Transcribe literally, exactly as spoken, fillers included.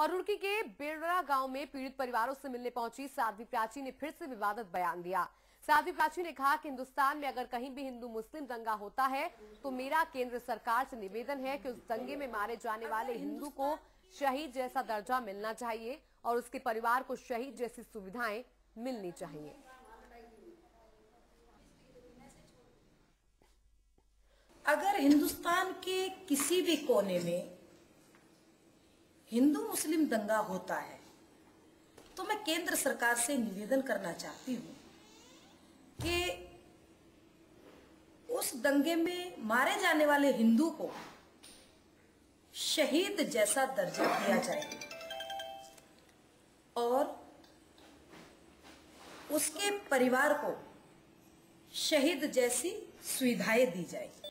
और रुड़की के बेड़रा गांव में पीड़ित परिवारों से मिलने पहुंची साध्वी प्राची ने फिर से विवादित बयान दिया। साध्वी प्राची ने कहा कि हिंदुस्तान में अगर कहीं भी हिंदू मुस्लिम दंगा होता है तो मेरा केंद्र सरकार से निवेदन है कि उस दंगे में मारे जाने वाले हिंदू को शहीद जैसा दर्जा मिलना चाहिए और उसके परिवार को शहीद जैसी सुविधाएं मिलनी चाहिए। अगर हिंदुस्तान के किसी भी कोने में हिंदू मुस्लिम दंगा होता है तो मैं केंद्र सरकार से निवेदन करना चाहती हूं कि उस दंगे में मारे जाने वाले हिंदू को शहीद जैसा दर्जा दिया जाए और उसके परिवार को शहीद जैसी सुविधाएं दी जाए।